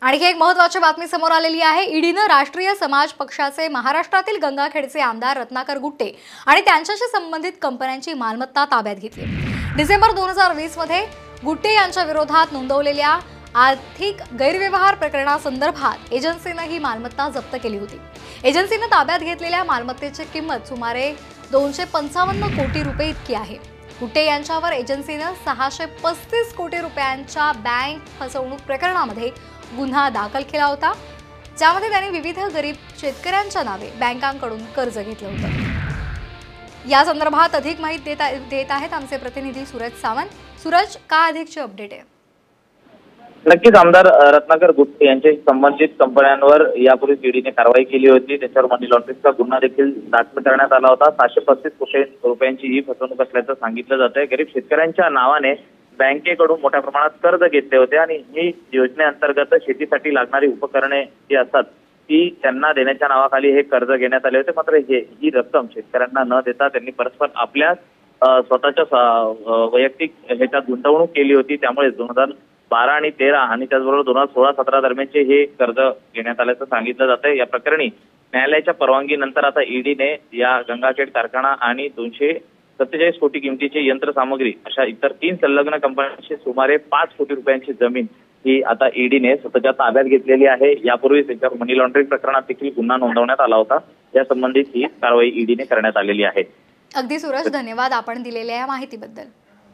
आणखी एक महत्त्वाची बातमी समोर आलेली आहे। ईडीने राष्ट्रीय समाज पक्षाचे महाराष्ट्रातील गंगाखेडचे आमदार रत्नाकर गुट्टे आणि त्यांच्याशी संबंधित कंपन्यांची मालमत्ता ताब्यात घेतली। डिसेंबर 2020 मध्ये गुट्टे यांच्या विरोधात नोंदवलेल्या आर्थिक गैरव्यवहार प्रकरणासंदर्भात एजन्सीने ही मालमत्ता जप्त केली होती। एजन्सीने ताब्यात घेतलेल्या मालमत्तेची किंमत सुमारे 255 कोटी रुपये इतकी आहे। गुट्टे यांच्यावर एजन्सीने 635 कोटी रुपयांच्या बँक फसवणूक प्रकरणामध्ये गुन्हा दाखल केला होता, ज्यामध्ये त्यांनी विविध गरीब शेतकऱ्यांच्या नावे बँकांकडून कर्ज घेतलं होतं। या संदर्भात अधिक माहिती देत आहेत आमचे प्रतिनिधी सूरज सावंत। सूरज, काय अधिकची अपडेट आहे? नक्कीच आमदार रत्नाकर गुट्टे यांच्या संबंधित कंपन्यांवर यापूर्वी ईडीने कारवाई केली होती। त्याच्यावर मनी लॉन्ड्रिंगचा गुन्हा देखील दाखल करण्यात आला होता। 635 कोटी रुपयांची ही फसवणूक असल्याचं सांगितलं जातंय। गरीब शेतकऱ्यांच्या नावाने बँकेकडून मोठ्या प्रमाणात कर्ज घेतले होते आणि ही योजनेअंतर्गत शेतीसाठी लागणारी उपकरणे जी असतात ती त्यांना देण्याच्या नावाखाली हे कर्ज घेण्यात आले होते। मात्र ही रक्कम शेतकऱ्यांना न देता त्यांनी परस्पर आपल्या स्वतःच्या वैयक्तिक ह्याच्यात गुंतवणूक केली होती। त्यामुळे 2012 आणि 13 आणि त्याचबरोबर 2016-17 दरम्यानचे हे कर्ज घेण्यात आल्याचं सांगितलं जातंय। या प्रकरणी न्यायालयाच्या परवानगीनंतर आता ईडीने या गंगाखेड कारखाना आणि 247 कोटी किमतीची यंत्रसामग्री अशा इतर 3 संलग्न कंपन्यांची सुमारे 5 कोटी रुपयांची जमीन ही आता ईडीने स्वतःच्या ताब्यात घेतलेली आहे। यापूर्वी त्याच्यावर मनी लॉन्ड्रिंग प्रकरणात देखील गुन्हा नोंदवण्यात आला होता। या संबंधित ही कारवाई ईडीने करण्यात आलेली आहे। अगदी सूरज, धन्यवाद आपण दिलेल्या या माहितीबद्दल।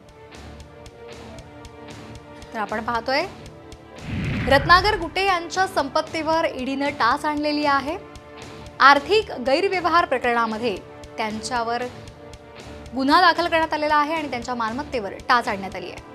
तर आपण पाहतोय रत्नाकर गुट्टे यांच्या संपत्तीवर ईडीने टाच आणलेली आहे। आर्थिक गैरव्यवहार प्रकरणामध्ये त्यांच्यावर गुन्हा दाखल करण्यात आलेला आहे आणि त्यांच्या मालमत्तेवर टाच आणण्यात आली आहे।